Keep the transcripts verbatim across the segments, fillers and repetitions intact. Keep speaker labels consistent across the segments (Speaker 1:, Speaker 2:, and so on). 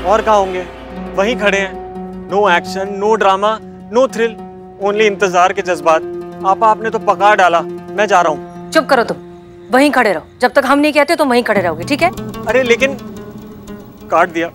Speaker 1: और कहाँ होंगे? वहीं खड़े हैं। No action, no drama, no thrill, only इंतजार के जज्बात। आपा आपने तो पका डाला, मैं जा रहा हूँ।
Speaker 2: चुप करो तुम, वहीं खड़े रहो। जब तक हम नहीं कहते तुम वहीं खड़े रहोगे, ठीक है?
Speaker 1: अरे लेकिन काट दिया।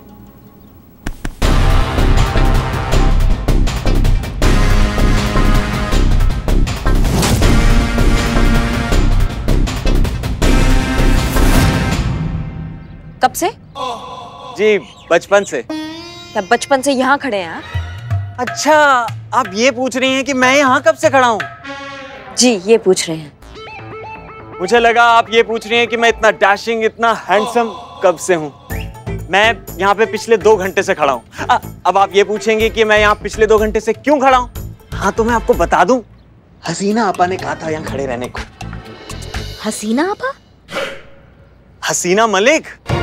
Speaker 2: कब से?
Speaker 1: जी बचपन से।
Speaker 2: क्या बचपन से यहाँ खड़े हैं?
Speaker 1: अच्छा, आप ये पूछ रही हैं कि मैं यहाँ कब से खड़ा हूँ?
Speaker 2: जी ये पूछ रहे हैं।
Speaker 1: मुझे लगा आप ये पूछ रही हैं कि मैं इतना डैशिंग, इतना हैंडसम कब से हूँ। मैं यहाँ पे पिछले दो घंटे से खड़ा हूँ। अब आप ये पूछेंगे कि मैं यहाँ पिछले दो घंटे से क्यों खड़ा हूँ? हाँ तो मैं आपको बता दूं, हसीना आपा ने कहा था यहाँ खड़े रहने को।
Speaker 2: हसीना आपा?
Speaker 1: Hasina Malik,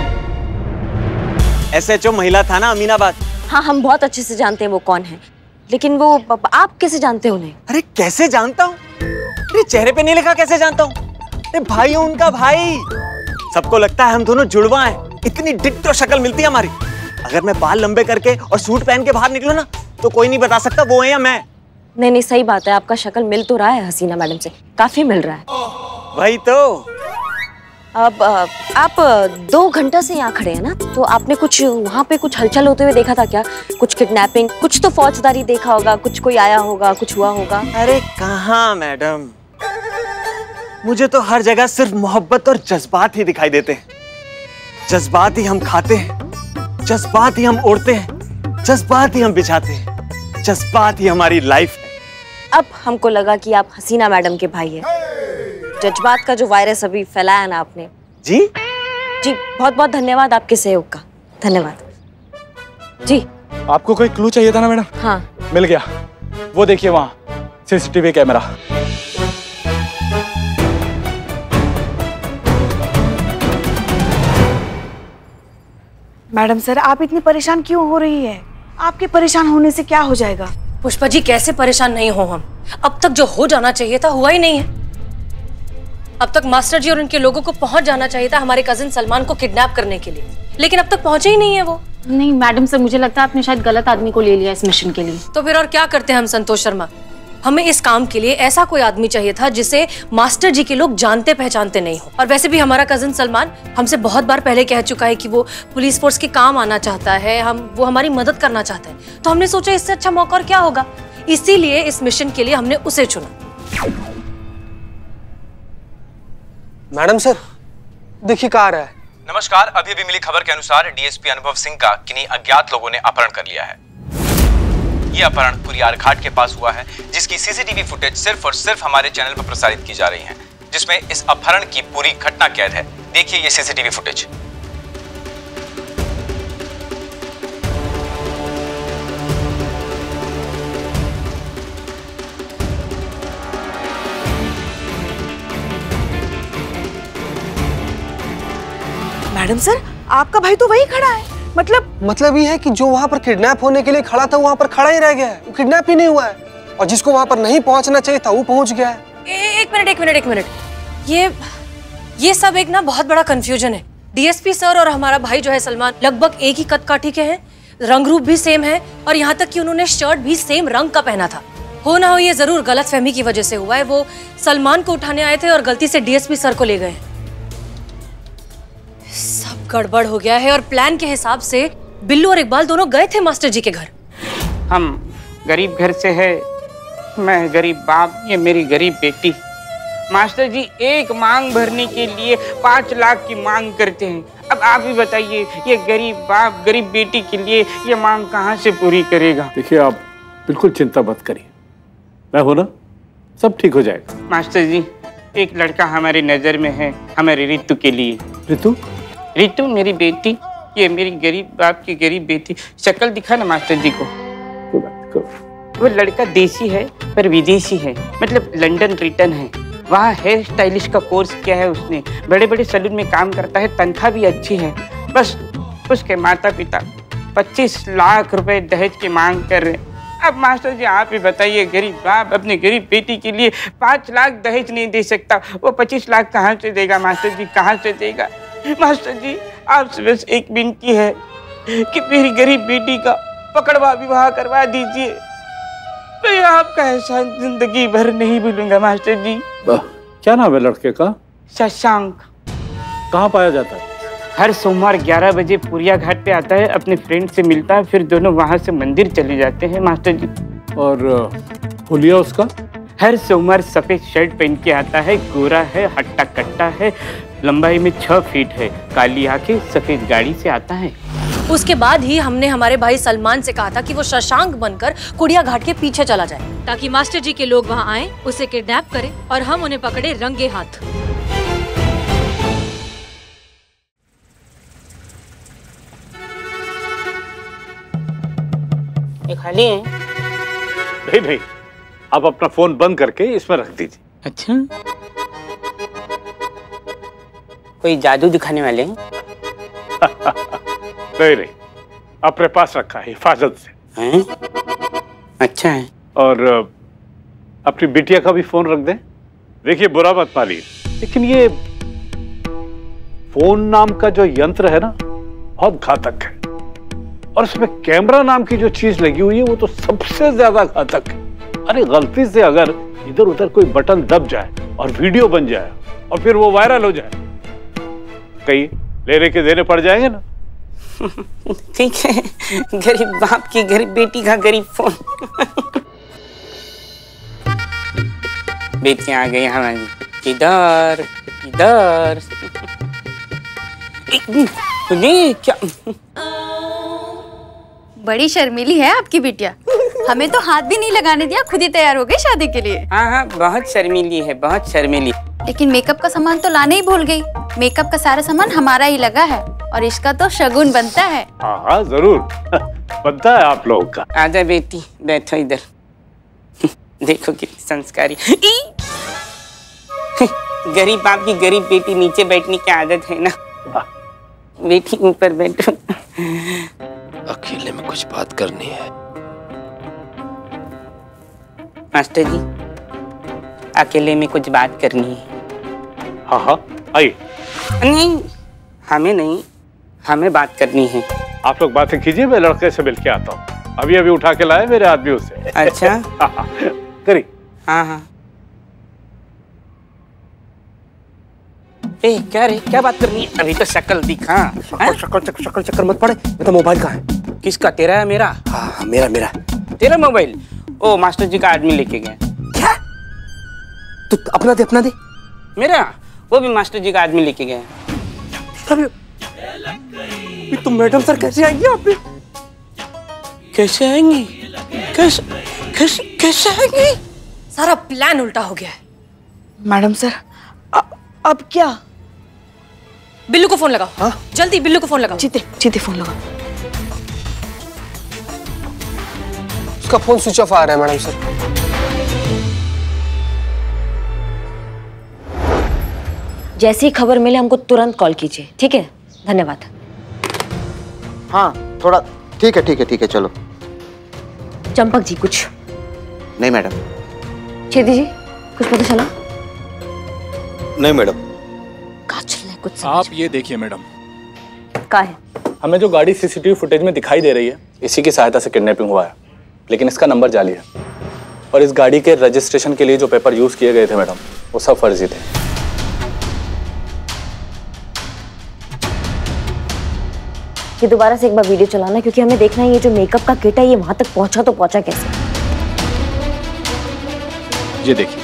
Speaker 1: S H O महिला था ना अमीनाबाद।
Speaker 2: हाँ हम बहुत अच्छे से जानते हैं वो कौन है, लेकिन वो आप कैसे जानते हैं उन्हें?
Speaker 1: अरे कैसे जानता हूँ? अरे चेहरे पे नहीं लिखा, कैसे जानता हूँ? अरे भाई हूँ उनका भाई। सबको लगता है हम दोनों जुड़वा हैं, इतनी डिट्टो शक्ल मिलती है हमारी। अगर मैं बाल लंबे करके और सूट पहन के बाहर निकलूं ना तो कोई नहीं बता सकता वो है या मैं।
Speaker 2: नहीं नहीं सही बात है, आपका शक्ल मिल तो रहा है हसीना मैडम से, काफी मिल रहा है।
Speaker 1: वही तो।
Speaker 2: अब आप दो घंटा से यहाँ खड़े हैं ना, तो आपने कुछ वहाँ पे कुछ हलचल होते हुए देखा था क्या? कुछ किडनैपिंग, कुछ तो फौजदारी देखा होगा, कुछ कोई आया होगा, कुछ हुआ होगा?
Speaker 1: अरे कहाँ मैडम, मुझे तो हर जगह सिर्फ मोहब्बत और जज्बात ही दिखाई देते हैं। जज्बात ही हम खाते हैं, जज्बात ही हम ओढ़ते हैं, जज्बात ही हम बिछाते हैं, जज्बात ही हमारी लाइफ है।
Speaker 2: अब हमको लगा कि आप हसीना मैडम के भाई हैं। जज्बात का जो वायरस अभी फैलाया ना आपने।
Speaker 1: जी
Speaker 2: जी बहुत बहुत धन्यवाद आपके सहयोग का, धन्यवाद जी।
Speaker 3: आपको कोई क्लू चाहिए था ना मैडम?
Speaker 2: हाँ
Speaker 3: मिल गया। वो देखिए वहाँ सीसीटीवी कैमरा।
Speaker 4: मैडम सर आप इतनी परेशान क्यों हो रही है? आपके परेशान होने से क्या हो जाएगा?
Speaker 2: पुष्पा जी कैसे परेशान नहीं हो हम? अब तक जो हो जाना चाहिए था हुआ ही नहीं है। अब तक मास्टर जी और उनके लोगों को पहुंच जाना चाहिए था हमारे कजिन सलमान को किडनैप करने के लिए, लेकिन अब तक पहुंचे ही नहीं है वो।
Speaker 5: नहीं मैडम सर, मुझे लगता है आपने शायद गलत आदमी को ले लिया इस मिशन के लिए।
Speaker 2: तो फिर और क्या करते हैं हम संतोष शर्मा? हमें इस काम के लिए ऐसा कोई आदमी चाहिए था जिसे मास्टर जी के लोग जानते पहचानते नहीं हो। और वैसे भी हमारा कजिन सलमान हमसे बहुत बार पहले कह चुका है कि वो पुलिस फोर्स के काम आना चाहता है, हम वो हमारी मदद करना चाहता है। तो हमने सोचा इससे अच्छा मौका और क्या होगा, इसीलिए इस मिशन के लिए हमने उसे चुना।
Speaker 6: मैडम सर देखिए कहाँ आ रहा है।
Speaker 7: नमस्कार, अभी अभी मिली खबर के अनुसार डी एस पी अनुभव सिंह का किन्हीं अज्ञात लोगों ने अपहरण कर लिया है। ये अपहरण कुरियार घाट के पास हुआ है, जिसकी C C T V footage सिर्फ और सिर्फ हमारे चैनल पर प्रसारित की जा रही है, जिसमें इस अपहरण की पूरी घटना कैद है। देखिए ये C C T V footage.
Speaker 4: Madam sir आपका भाई तो वही खड़ा है। मतलब
Speaker 6: मतलब ये है कि जो वहाँ पर किडनैप होने के लिए खड़ा था वहाँ पर खड़ा ही रह गया है, वो किडनैप ही नहीं हुआ है, और जिसको वहाँ पर नहीं पहुँचना चाहिए था वो पहुँच गया है।
Speaker 2: ए, एक मिनट एक मिनट एक मिनट ये ये सब एक ना बहुत बड़ा कंफ्यूजन है। डी एस पी सर और हमारा भाई जो है सलमान लगभग एक ही कद काठी के हैं, रंग रूप भी सेम है, और यहाँ तक कि उन्होंने शर्ट भी सेम रंग का पहना था। हो ना हो ये जरूर गलतफहमी की वजह से हुआ है। वो सलमान को उठाने आए थे और गलती से डी एस पी सर को ले गए। सब गड़बड़ हो गया है, और प्लान के हिसाब से बिल्लू और इकबाल दोनों गए थे मास्टर जी के घर।
Speaker 8: हम गरीब घर से है, मैं गरीब बाप, ये मेरी गरीब बेटी। मास्टर जी एक मांग भरने के लिए पाँच लाख की मांग करते हैं। अब आप ही बताइए, ये गरीब बाप गरीब बेटी के लिए ये मांग कहाँ से पूरी करेगा?
Speaker 9: देखिए आप बिल्कुल चिंता मत करिए, मैं हूं ना, सब ठीक हो जाएगा।
Speaker 8: मास्टर जी एक लड़का हमारी नजर में है, हमारे रितु के लिए।
Speaker 9: रितु?
Speaker 8: रितु मेरी बेटी, ये मेरी गरीब बाप की गरीब बेटी। शक्ल दिखा ना मास्टर जी को। वो लड़का देसी है पर विदेशी है, मतलब लंदन रिटर्न है। वहाँ हेयर स्टाइलिश का कोर्स किया है उसने, बड़े बड़े सैलून में काम करता है, तनख्वाह भी अच्छी है। बस उसके माता पिता पच्चीस लाख रुपए दहेज की मांग कर रहे हैं। अब मास्टर जी आप ही बताइए, गरीब बाप अपनी गरीब बेटी के लिए पाँच लाख दहेज नहीं दे सकता, वो पच्चीस लाख कहाँ से देगा? मास्टर जी कहाँ से देगा? मास्टर जी आपसे बस एक विनती है, कि मेरी गरीब बेटी का पकड़वा विवाह करवा दीजिए। मैं आपका एहसान जिंदगी भर नहीं भूलूंगा मास्टर जी।
Speaker 9: क्या नाम है लड़के का?
Speaker 8: शशांक।
Speaker 9: कहाँ पाया जाता है?
Speaker 8: हर सोमवार ग्यारह बजे पुरिया घाट पे आता है, अपने फ्रेंड से मिलता है, फिर दोनों वहां से मंदिर चले जाते हैं मास्टर जी।
Speaker 9: और हुलिया उसका?
Speaker 8: हर सोमवार सफेद शर्ट पहन के आता है, गोरा है, हट्टा कट्टा है, लंबाई में छह फीट है, काली आंखें, सफेद गाड़ी से आता है।
Speaker 2: उसके बाद ही हमने हमारे भाई सलमान से कहा था कि वो शशांक बनकर कुड़िया घाट के पीछे चला जाए, ताकि मास्टर जी के लोग वहाँ आए, उसे किडनैप करें और हम उन्हें पकड़े रंगे हाथ।
Speaker 8: ये खाली है?
Speaker 9: नहीं नहीं, आप अपना फोन बंद करके इसमें रख दीजिए।
Speaker 8: अच्छा, कोई जादू दिखाने वाले हैं?
Speaker 9: नहीं नहीं, अपने पास रखा है हिफाजत से।
Speaker 8: हैं? अच्छा है।
Speaker 9: और अपनी बिटिया का भी फोन रख दे। देखिए बुरा मत मानिए, लेकिन ये फोन नाम का जो यंत्र है ना, बहुत घातक है। और इसमें कैमरा नाम की जो चीज लगी हुई है वो तो सबसे ज्यादा घातक है। अरे गलती से अगर इधर उधर कोई बटन दब जाए और वीडियो बन जाए और फिर वो वायरल हो जाए, कहीं लेने के देने पड़ जाएंगे ना।
Speaker 8: ठीक है, गरीब बाप की गरीब बेटी का गरीब फोन। बेटियां आ गई हमारी। इधर इधर क्या?
Speaker 10: बड़ी शर्मीली है आपकी बिटिया, हमें तो हाथ भी नहीं लगाने दिया, खुद ही तैयार हो गई शादी के लिए।
Speaker 8: हाँ हाँ, बहुत शर्मीली है, बहुत शर्मीली।
Speaker 10: लेकिन मेकअप का सामान तो लाने ही भूल गई। मेकअप का सारा सामान हमारा ही लगा है और इसका तो शगुन बनता है।
Speaker 9: हाँ हाँ जरूर बनता है आप लोगों का।
Speaker 8: आजा बेटी, बैठो इधर। देखो कितनी संस्कारी। गरीब बाप की गरीब बेटी, नीचे बैठने की आदत है ना। बेटी ऊपर बैठो।
Speaker 11: अकेले में कुछ बात करनी है।
Speaker 8: मास्टर जी, अकेले में कुछ बात करनी है।
Speaker 9: हाँ हाँ आइए।
Speaker 8: नहीं, हमें नहीं, हमें बात करनी है।
Speaker 9: आप लोग बातें कीजिए, मैं लड़के से मिल के आता हूँ। अभी अभी उठा के लाए मेरे आदमी उसे।
Speaker 8: अच्छा
Speaker 9: करिए।
Speaker 8: हाँ हाँ। ए, क्या रे, क्या बात करनी है? अभी तो शक्ल दिखा।
Speaker 6: शक्ल शक्ल चक्कर शक्ल चक्कर मत पड़े। मैं तो मोबाइल कहाँ है?
Speaker 8: किसका? तेरा है मेरा?
Speaker 6: हाँ हाँ मेरा मेरा।
Speaker 8: तेरा मोबाइल? ओ, मास्टर जी का आदमी लेके गया।
Speaker 6: क्या? तू अपना दे, अपना दे।
Speaker 8: मेरा? वो भी मास्टर जी का आदमी लेके गया।
Speaker 6: ये तुम मैडम सर कैसे आएंगे यहाँ पे?
Speaker 8: कैसे आएंगे? कैसे कैसे कैसे आएंगे?
Speaker 2: सारा प्लान उल्टा हो गया है।
Speaker 4: मैडम सर अ, अब क्या?
Speaker 2: बिल्लू को फोन लगाओ।
Speaker 6: हाँ?
Speaker 2: जल्दी बिल्लू को फोन लगाओ।
Speaker 4: जीते जीते फोन लगाओ।
Speaker 6: उसका फोन स्विच ऑफ आ रहा है मैडम सर।
Speaker 12: जैसी खबर मिले हमको तुरंत कॉल कीजिए, ठीक है? धन्यवाद।
Speaker 11: हाँ थोड़ा ठीक है ठीक है ठीक है चलो।
Speaker 12: चंपक जी कुछ
Speaker 11: नहीं मैडम।
Speaker 12: छेदी जी कुछ पता चला?
Speaker 11: नहीं मैडम।
Speaker 12: कुछ
Speaker 3: आप ये देखिए मैडम,
Speaker 12: क्या है?
Speaker 3: हमें जो गाड़ी सीसीटीवी फुटेज में दिखाई दे रही है, इसी की सहायता से किडनैपिंग हुआ है, लेकिन इसका नंबर जाली है और इस गाड़ी के रजिस्ट्रेशन के लिए जो पेपर यूज किए गए थे मैडम, वो सब फर्जी थे।
Speaker 12: ये दोबारा से एक बार वीडियो चलाना, क्योंकि हमें देखना है ये जो मेकअप का किट है ये वहां तक पहुंचा तो पहुंचा कैसे।
Speaker 3: ये देखिए।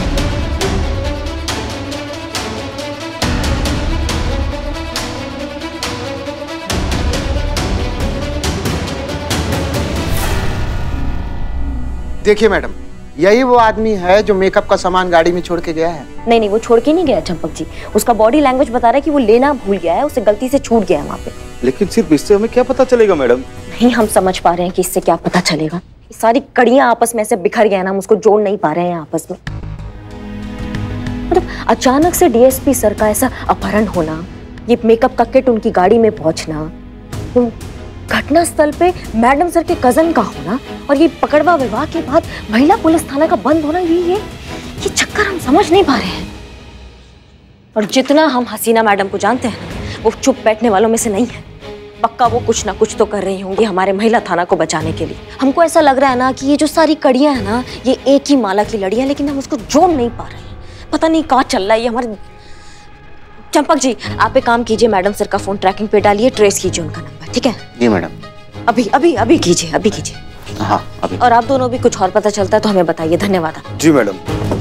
Speaker 11: देखिए मैडम, यही वो आदमी है जो मेकअप का सामान गाड़ी में छोड़ के गया है।
Speaker 12: नहीं नहीं, वो छोड़ के नहीं गया चंपक जी, उसका बॉडी लैंग्वेज बता रहा है कि वो लेना भूल गया है, उसे गलती से छूट गया है वहाँ पे।
Speaker 11: लेकिन सिर्फ इससे हमें क्या पता चलेगा मैडम?
Speaker 12: नहीं हम समझ पा रहे हैं कि इससे क्या पता चलेगा। सारी कड़ियां आपस में ऐसे बिखर गए ना, हम उसको जोड़ नहीं पा रहे हैं आपस में। मतलब अचानक से डीएसपी सर का ऐसा अपहरण होना, ये मेकअप का किट उनकी गाड़ी में पहुंचना, घटना स्थल पे मैडम सर के कजन का होना और ये पकड़वा विवाह के बाद महिला पुलिस थाना का बंद होना, ये ये ये चक्कर हम समझ नहीं पा रहे हैं। और जितना हम हसीना मैडम को जानते हैं, वो चुप बैठने वालों में से नहीं है। पक्का वो कुछ ना कुछ तो कर रही होंगी हमारे महिला थाना को बचाने के लिए। हमको ऐसा लग रहा है ना कि ये जो सारी कड़ियां है ना, ये एक ही माला की लड़ियां, लेकिन हम उसको जोड़ नहीं पा रहे हैं। पता नहीं कहाँ चल रहा है ये हमारे। चंपक जी, आप एक काम कीजिए, मैडम सर का फोन ट्रैकिंग पे डालिए, ट्रेस कीजिए उनका नंबर, ठीक है?
Speaker 13: जी मैडम।
Speaker 12: अभी अभी अभी कीजिए, अभी कीजिए।
Speaker 13: हाँ अभी।
Speaker 12: और आप दोनों भी कुछ और पता चलता है तो हमें बताइए। धन्यवाद।
Speaker 13: जी मैडम।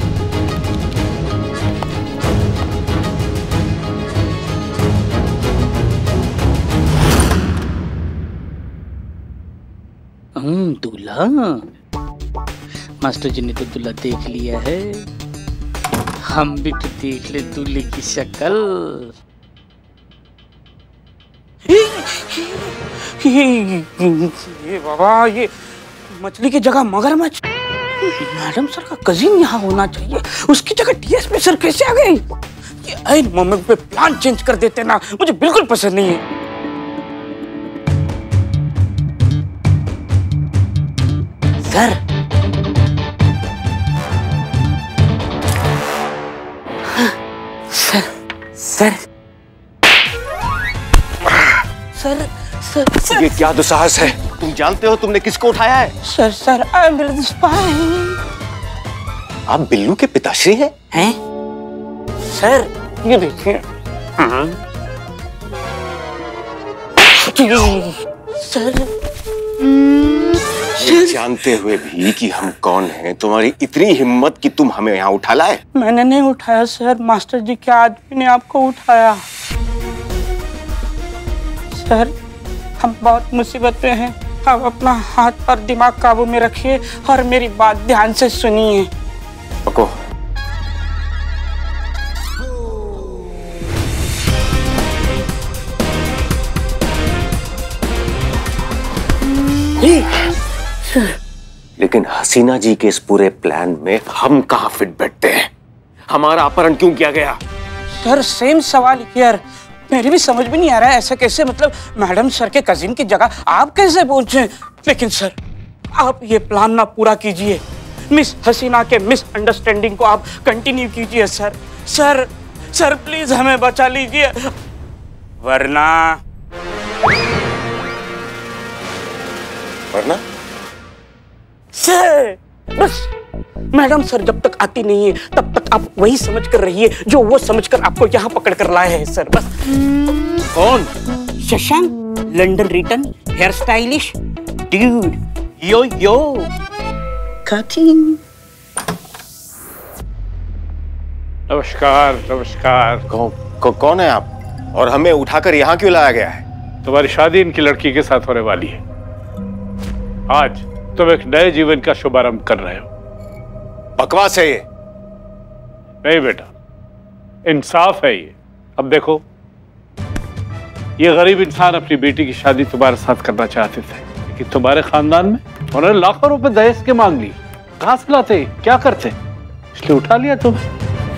Speaker 8: हम्म, दूल्हा। मास्टर जी ने तो दूल्हा देख लिया है, हम भी तो देख ले दूल्हे की शक्ल। ये, ये बाबा, ये मछली की जगह मगरमच्छ। मैडम सर का कजिन यहाँ होना चाहिए, उसकी जगह डीएसपी सर कैसे आ गए? ये ऐन मोमेंट पे प्लान चेंज कर देते ना, मुझे बिल्कुल पसंद नहीं है। Sir, sir, sir, sir, sir, sir,
Speaker 13: ये क्या दुस्साहस है? तुम जानते हो तुमने किसको उठाया है?
Speaker 8: Sir, sir, I am the spy.
Speaker 13: आप बिल्लू के पिताश्री हैं?
Speaker 8: हैं? सर, ये देखिए। हाँ। सर,
Speaker 13: ये जानते हुए भी कि हम कौन हैं, तुम्हारी इतनी हिम्मत कि तुम हमें यहाँ उठा लाए?
Speaker 8: मैंने नहीं उठाया सर, मास्टर जी के आदमी ने आपको उठाया। सर, हम बहुत मुसीबत में हैं, आप अपना हाथ और दिमाग काबू में रखिए और मेरी बात ध्यान से सुनिए।
Speaker 13: पको। लेकिन हसीना जी के इस पूरे प्लान में हम कहाँ फिट बैठते हैं? हमारा अपहरण क्यों किया गया?
Speaker 8: सर, सेम सवाल यार, मेरी भी समझ में नहीं आ रहा है, ऐसा कैसे, मतलब मैडम सर के कजिन की जगह आप कैसे पहुंचे? लेकिन सर, आप ये प्लान ना पूरा कीजिए, मिस हसीना के मिस अंडरस्टैंडिंग को आप कंटिन्यू कीजिए सर। सर, सर प्लीज हमें बचा लीजिए, वरना
Speaker 13: वरना
Speaker 8: सर, बस मैडम सर जब तक आती नहीं है तब तक आप वही समझ कर रहिए जो वो समझ कर आपको यहाँ पकड़ कर लाए हैं सर, बस।
Speaker 13: कौन?
Speaker 8: Shashank, London return, hair stylish dude, yo yo cutting.
Speaker 9: नमस्कार नमस्कार।
Speaker 13: कौन कौ, कौन है आप और हमें उठाकर यहाँ क्यों लाया गया है?
Speaker 9: तुम्हारी शादी इनकी लड़की के साथ होने वाली है। आज तुम एक नए जीवन का शुभारंभ कर रहे हो।
Speaker 13: बकवास है ये।
Speaker 9: नहीं बेटा, इंसाफ है ये। अब देखो, ये गरीब इंसान अपनी बेटी की शादी तुम्हारे साथ करना चाहते थे, लेकिन तुम्हारे खानदान में उन्होंने लाखों रुपए दहेज के मांग ली। कहां से लाते, क्या करते, इसलिए उठा लिया तुम्हें।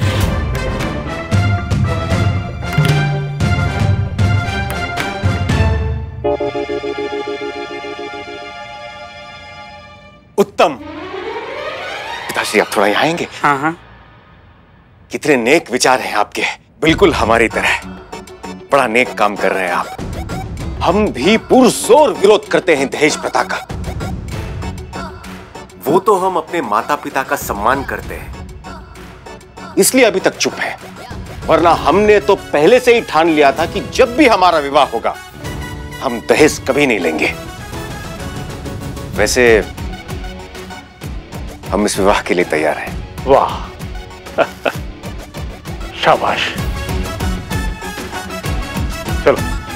Speaker 13: उत्तम। पिताश्री, आप थोड़ा यहाँ आएंगे?
Speaker 8: हाँ हाँ।
Speaker 13: कितने नेक विचार हैं आपके, बिल्कुल हमारी तरह। बड़ा नेक काम कर रहे हैं आप। हम भी पुरजोर विरोध करते हैं दहेज प्रथा का। वो तो हम अपने माता पिता का सम्मान करते हैं, इसलिए अभी तक चुप है, वरना हमने तो पहले से ही ठान लिया था कि जब भी हमारा विवाह होगा हम दहेज कभी नहीं लेंगे। वैसे हम इस विवाह के लिए तैयार हैं।
Speaker 9: वाह शाबाश। चलो।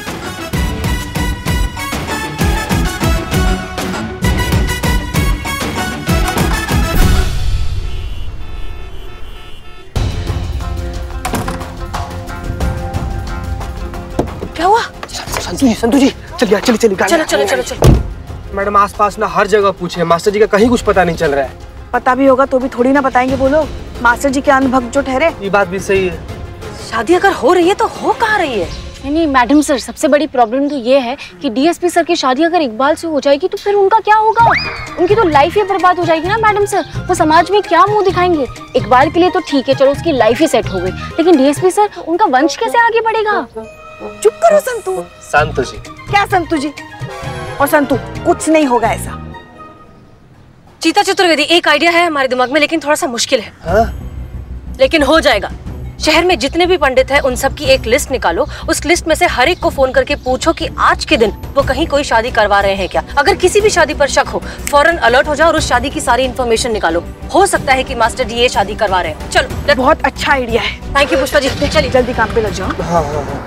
Speaker 2: क्या हुआ?
Speaker 6: संतु जी, संतु जी, चलिए चलिए चलिए।
Speaker 2: चलो चलो चलो चलो।
Speaker 6: मैडम, आसपास ना हर जगह पूछे, मास्टर जी का कहीं कुछ पता नहीं चल रहा है।
Speaker 4: पता भी होगा तो भी थोड़ी ना बताएंगे वो लोग, मास्टर जी के अनुभक्त जो ठहरे।
Speaker 6: ये बात भी सही है।
Speaker 2: शादी अगर हो रही है तो हो कहाँ रही है?
Speaker 5: नहीं नहीं मैडम सर, सबसे बड़ी प्रॉब्लम तो ये है कि डीएसपी सर की शादी अगर इकबाल से हो जाएगी तो फिर उनका क्या होगा? उनकी तो लाइफ ही बर्बाद हो जाएगी ना मैडम सर। वो समाज में क्या मुंह दिखाएंगे? इकबाल के लिए तो ठीक है, चलो उसकी लाइफ ही सेट हो गई, लेकिन डीएसपी सर, उनका वंश कैसे आगे बढ़ेगा?
Speaker 4: चुप करो संतू।
Speaker 6: संतु जी।
Speaker 4: क्या संतु जी? और संतु, कुछ नहीं होगा ऐसा।
Speaker 2: चीता चतुर्वेदी, एक आइडिया है हमारे दिमाग में, लेकिन थोड़ा सा मुश्किल है।
Speaker 6: हाँ?
Speaker 2: लेकिन हो जाएगा। शहर में जितने भी पंडित हैं उन सब की एक लिस्ट निकालो। उस लिस्ट में से हर एक को फोन करके पूछो कि आज के दिन वो कहीं कोई शादी करवा रहे हैं क्या। अगर किसी भी शादी पर शक हो, फौरन अलर्ट हो जाओ और उस शादी की सारी इन्फॉर्मेशन निकालो। हो सकता है कि मास्टर जी ये शादी करवा रहे हैं। चलो,
Speaker 4: बहुत अच्छा आइडिया है।
Speaker 2: थैंक यू पुष्पा जी, चलिए
Speaker 4: जल्दी काम पे लग जाओ।
Speaker 6: हाँ हाँ हाँ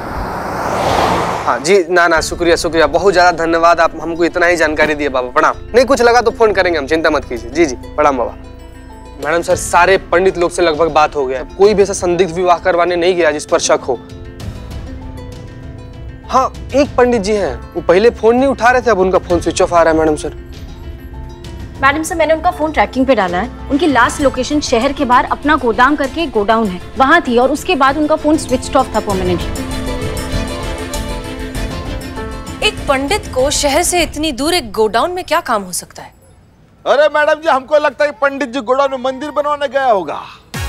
Speaker 6: हाँ जी, ना ना, शुक्रिया शुक्रिया, बहुत ज्यादा धन्यवाद, आप हमको इतना ही जानकारी दिए बाबा। प्रणाम। नहीं कुछ लगा तो फोन करेंगे हम, चिंता मत कीजिए। जी जी, प्रणाम बाबा। मैडम सर, सारे पंडित लोग से लगभग बात हो गया, कोई भी ऐसा संदिग्ध विवाह करवाने नहीं गया जिस पर शक हो। हाँ, एक पंडित जी हैं, वो पहले फोन नहीं उठा रहे थे, अब उनका फोन स्विच ऑफ आ रहा है मैडम सर।
Speaker 5: मैडम सर, मैंने उनका फोन ट्रैकिंग पे डाला है। उनकी लास्ट लोकेशन शहर के बाहर अपना गोदाम करके एक गोडाउन है, वहाँ थी, और उसके बाद उनका फोन स्विच ऑफ था परमानेंटली।
Speaker 2: एक पंडित को शहर से इतनी दूर एक गोडाउन में क्या काम हो सकता है?
Speaker 14: अरे मैडम जी, हमको लगता है पंडित जी गोडाउन में मंदिर बनवाने गया होगा।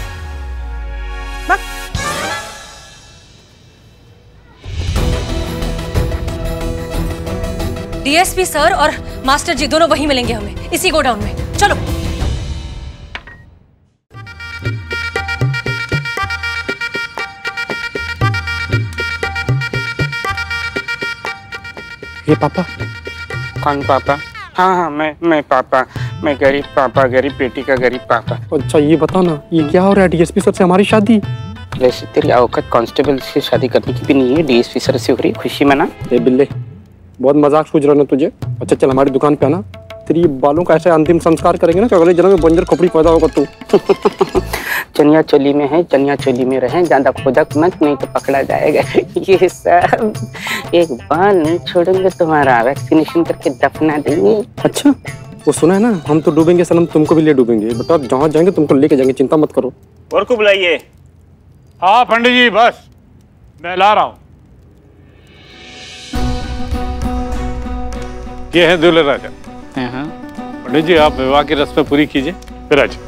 Speaker 2: डीएसपी सर और मास्टर जी दोनों वहीं मिलेंगे हमें, इसी गोडाउन में। चलो।
Speaker 3: ये पापा?
Speaker 8: कौन पापा? हाँ हाँ, मैं मैं पापा, मैं गरीब पापा, गरीब बेटी का गरीब पापा।
Speaker 3: अच्छा ये बता ना, ये क्या हो रहा है? डीएसपी सर से हमारी शादी?
Speaker 8: वैसे तेरी औकात कांस्टेबल से शादी करने की भी नहीं है, डीएसपी सर से हो रही है, खुशी मना।
Speaker 3: ए बिल्ले, बहुत मजाक सूझ रहा ना तुझे। अच्छा चल हमारी दुकान पे आना, तेरी बालों का ऐसे अंतिम संस्कार करेंगे ना कि अगले जन्म में बंजर खोपड़ी पैदा होगा तू।
Speaker 8: चनिया चोली में है, चनिया चोली में रहे, ज्यादा खोजक मत, नहीं तो पकड़ा जाएगा। ये सब एक बाल नहीं छोड़ेंगे, तुम्हारा वैक्सीनेशन करके दफना देंगे।
Speaker 3: अच्छा, वो सुना है ना, हम तो डूबेंगे सनम, तुमको भी ले डूबेंगे। बेटा जहाँ जाएंगे तुमको लेके जाएंगे, चिंता मत करो।
Speaker 1: और को बुलाइए।
Speaker 9: हाँ पंडित जी, बस मैं ला रहा हूँ। ये है दूल्हे राजा। पंडित जी, आप विवाह की रस्में पूरी कीजिए, फिर आज।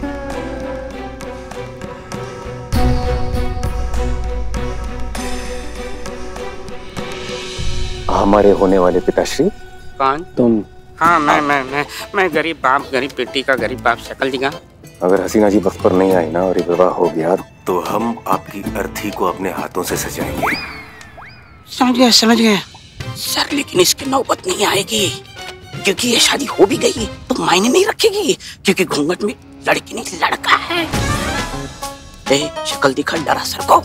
Speaker 13: हमारे होने वाले पिताश्री।
Speaker 8: कौन?
Speaker 3: तुम।
Speaker 8: हाँ, मैं मैं मैं मैं गरीब बाप, गरीब बेटी का गरीब बाप। शक्ल दिखा।
Speaker 13: अगर हसीना जी वक्त पर नहीं आई ना और ये विवाह हो गया, तो हम आपकी अर्थी को अपने हाथों से सजाएंगे।
Speaker 8: समझ गया समझ गया सर, लेकिन इसकी नौबत नहीं आएगी, क्योंकि ये शादी हो भी गई तो मायने नहीं रखेगी, क्योंकि घूंघट में लड़की नहीं लड़का है। ए, शक्ल दिखा, डरा सर को।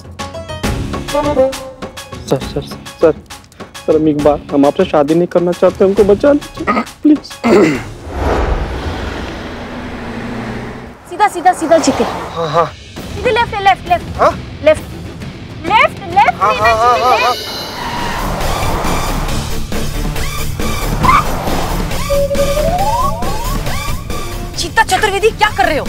Speaker 3: सर सर सर सर हम एक बार, हम आपसे शादी नहीं करना चाहते, हमको बचा लीजिए प्लीज।
Speaker 5: सीधा सीधा सीधा जीते।
Speaker 6: हाँ हाँ।
Speaker 5: सीधे लेफ्ट लेफ्ट लेफ्ट।
Speaker 6: हाँ?
Speaker 5: Left left left.
Speaker 6: हाँ हाँ हाँ हाँ हाँ।
Speaker 2: चीता चतुर्वेदी, क्या कर रहे हो?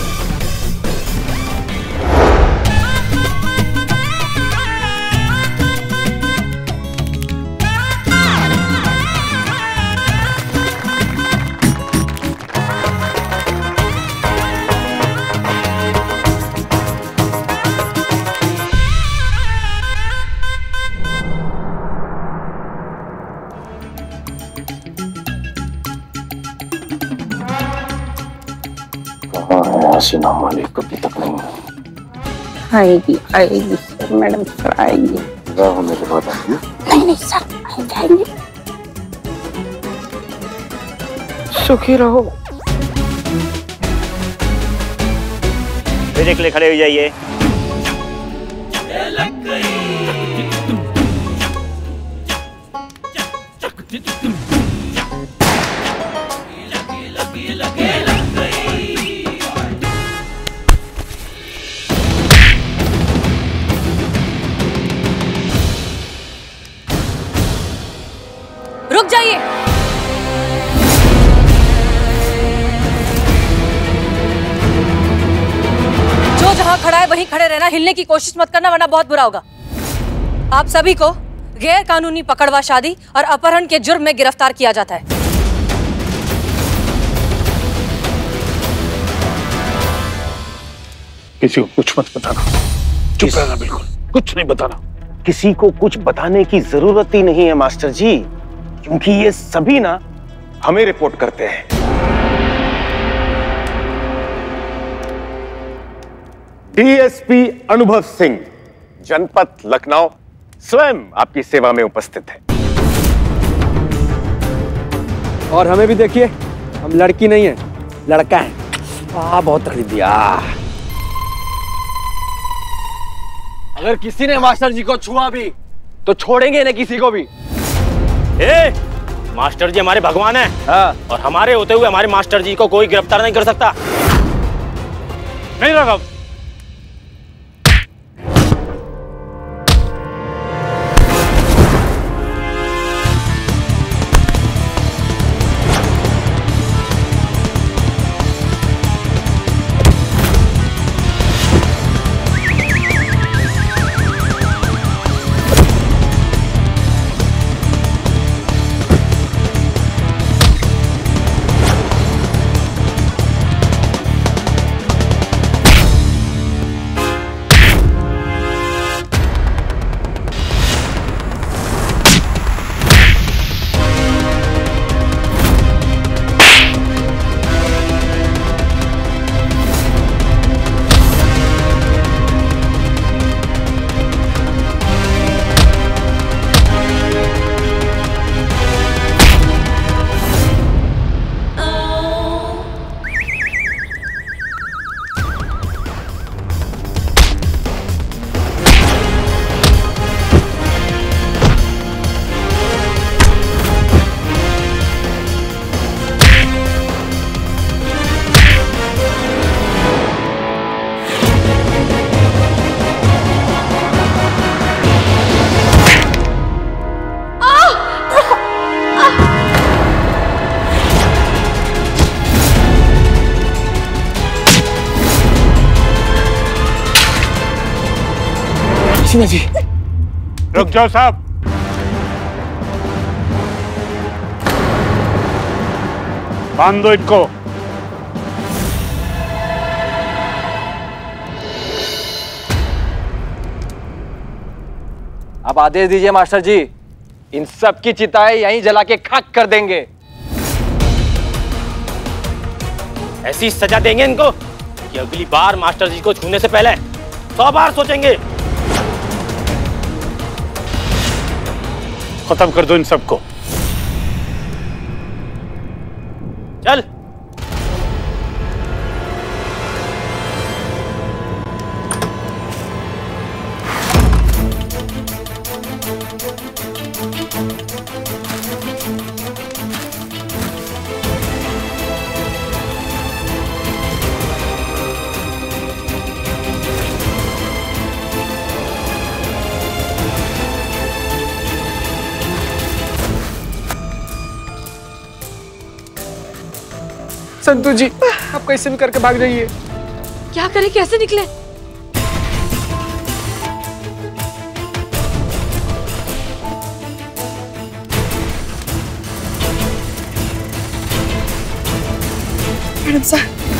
Speaker 13: हसीना मालिक अभी तक नहीं
Speaker 8: आएगी आएगी सर, मैडम सर आएगी।
Speaker 13: विवाह होने के बाद आएगी?
Speaker 8: नहीं नहीं सर, आ जाएंगे। सुखी रहो।
Speaker 1: मेरे के लिए खड़े हो जाइए।
Speaker 2: रुक जाइए। जो जहां खड़ा है वहीं खड़े रहना, हिलने की कोशिश मत करना वरना बहुत बुरा होगा। आप सभी को गैर कानूनी पकड़वा शादी और अपहरण के जुर्म में गिरफ्तार किया जाता है।
Speaker 9: किसी को कुछ मत बताना, चुप रहना, बिल्कुल कुछ नहीं बताना,
Speaker 13: किसी को कुछ बताने की जरूरत ही नहीं है मास्टर जी, क्योंकि ये सभी ना हमें रिपोर्ट करते हैं। डीएसपी अनुभव सिंह, जनपद लखनऊ, स्वयं आपकी सेवा में उपस्थित है।
Speaker 15: और हमें भी देखिए, हम लड़की नहीं है, लड़का है। आ, बहुत तकलीफ दिया। अगर किसी ने मास्टर जी को छुआ भी तो छोड़ेंगे ना किसी को भी।
Speaker 16: ए, मास्टर जी हमारे भगवान हैं। हाँ। और हमारे होते हुए हमारे मास्टर जी को कोई गिरफ्तार नहीं कर सकता।
Speaker 9: नहीं राघव, जी रुक जाओ साहब। बांध दो इनको।
Speaker 15: अब आदेश दीजिए मास्टर जी, इन सब की चिताएं यहीं जला के खाक कर देंगे।
Speaker 16: ऐसी सजा देंगे इनको कि अगली बार मास्टर जी को छूने से पहले सौ बार सोचेंगे।
Speaker 9: खत्म कर दो इन सबको।
Speaker 16: चल।
Speaker 6: संतोष जी, आप कैसे भी करके भाग जाइए।
Speaker 2: क्या करें, कैसे निकले?
Speaker 4: मैडम साहब,